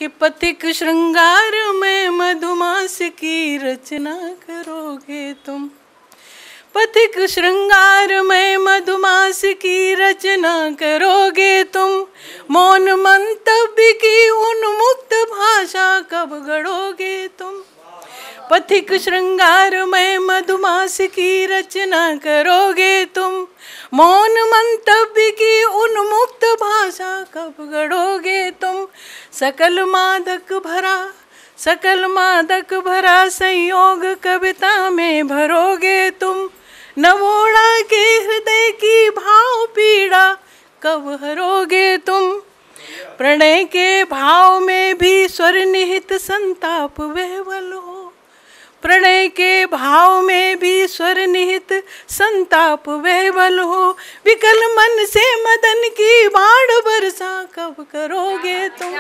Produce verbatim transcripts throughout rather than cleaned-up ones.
कि पथिक श्रृंगार में मधुमास की रचना करोगे तुम। पथिक श्रृंगार में मधुमास की रचना करोगे तुम। मौन मंतव्य की उन्मुक्त भाषा कब गढ़ोगे तुम। पथिक श्रृंगार में मधुमास की रचना करोगे तुम। मौन मंतव्य की उन्मुक्त भाषा कब गढ़ोगे तुम। सकल मादक भरा सकल मादक भरा संयोग कविता में भरोगे तुम। नवोड़ा के हृदय की भाव पीड़ा कब हरोगे तुम। प्रणय के भाव में भी स्वर निहित संताप वहवल हो। प्रणय के भाव में भी स्वर निहित संताप वहवल हो। विकल मन से मदन की बाढ़ बरसा कब करोगे तुम।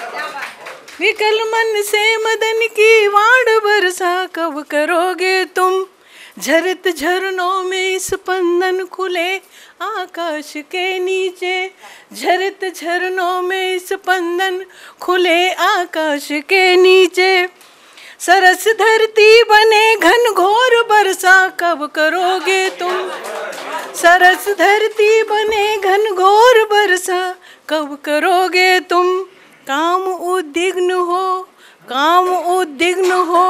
विकल मन से मदन की बाढ़ बरसा कब करोगे तुम। झरत झरनों में स्पंदन खुले आकाश के नीचे। झरत झरनों में स्पंदन खुले आकाश के नीचे। सरस धरती बने घन घोर बरसा कब करोगे तुम। सरस धरती बने घन घोर बरसा कब करोगे तुम। काम उद्विग्न हो काम उद्विग्न हो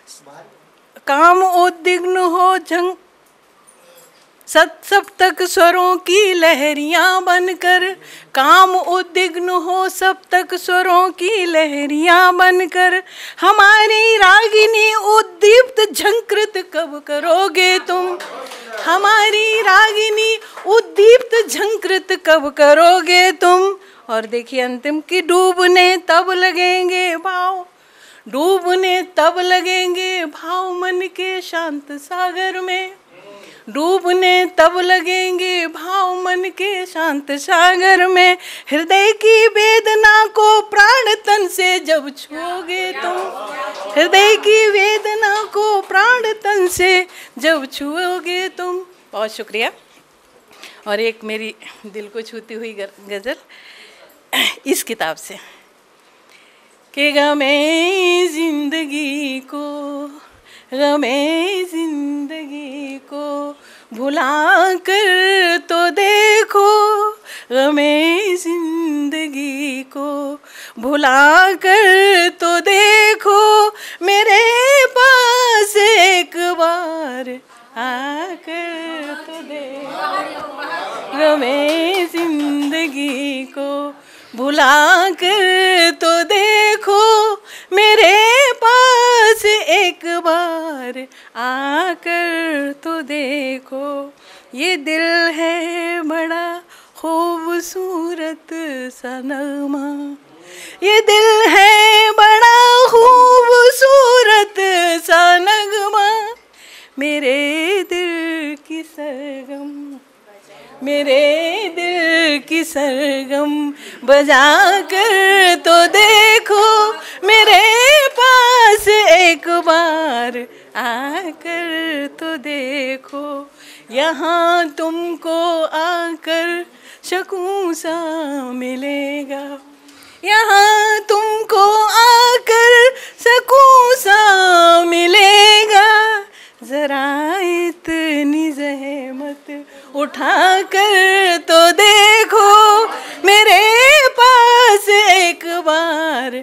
काम उद्विग्न हो झंग सत सप्तक स्वरों की लहरियां बनकर। काम उद्विग्न हो सप्तक स्वरों की लहरियां बनकर। हमारी रागिनी उद्दीप्त झंकृत कब करोगे तुम। हमारी रागिनी उद्दीप्त झंकृत कब करोगे तुम। और देखिए अंतिम की डूबने तब लगेंगे भाव डूबने तब लगेंगे भाव मन के शांत सागर में। डूबने तब लगेंगे भाव मन के शांत सागर में। हृदय की वेदना को प्राण तन से जब छुओगे तुम। हृदय की वेदना को प्राण तन से जब छुओगे तुम। बहुत शुक्रिया। और एक मेरी दिल को छूती हुई गज़ल इस किताब से कि गमे जिंदगी को गमे जिंदगी को भुला कर तो देखो। गमे जिंदगी को भुला कर तो देखो। मेरे पास एक बार आकर तो देखो। गमे जिंदगी को भुला कर तो देखो। मेरे पास एक बार आकर तो देखो। ये दिल है बड़ा खूबसूरत सा नगमा। ये दिल है बड़ा खूबसूरत सा नगमा। मेरे दिल की सरगम मेरे दिल की सरगम बजा कर तो देखो। मेरे पास एक बार आकर तो देखो। यहाँ तुमको आकर सुकून सा मिलेगा। यहाँ तुमको आकर सुकून सा मिलेगा। जरा इतनी ज़हमत उठा कर तो देखो। मेरे पास एक बार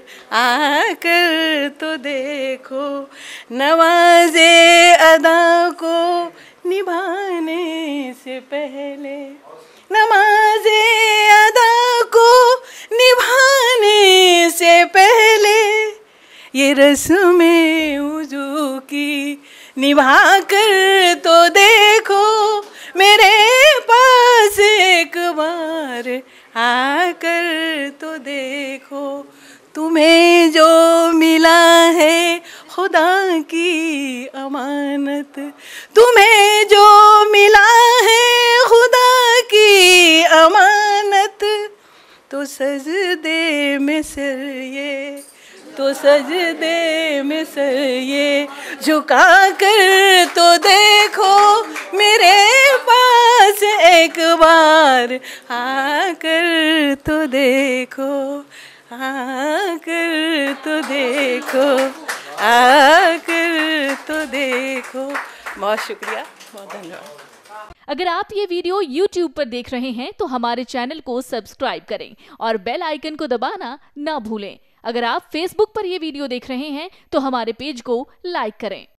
आकर तो देखो। नवाज़े अदा को निभाने से पहले नमाज़े अदा को निभाने से पहले ये रस्में वुज़ू की निभा कर तो देखो। मेरे पास एक बार आकर तो देखो। तुम्हें जो मिला है खुदा की अमानत। तुम्हें जो मिला है खुदा की अमानत। तो सजदे में सर ये तो सजदे में सर ये झुका कर तो देखो। मेरे पास एक बार आकर तो देखो। आकर तो देखो, आकर तो देखो। बहुत शुक्रिया, बहुत धन्यवाद। अगर आप ये वीडियो यूट्यूब पर देख रहे हैं तो हमारे चैनल को सब्सक्राइब करें और बेल आइकन को दबाना ना भूलें। अगर आप फेसबुक पर ये वीडियो देख रहे हैं तो हमारे पेज को लाइक करें।